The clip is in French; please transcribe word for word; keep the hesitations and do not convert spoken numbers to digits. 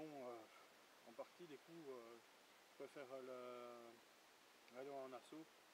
bon, euh, en partie, des coups, euh, je préfère le, aller en assaut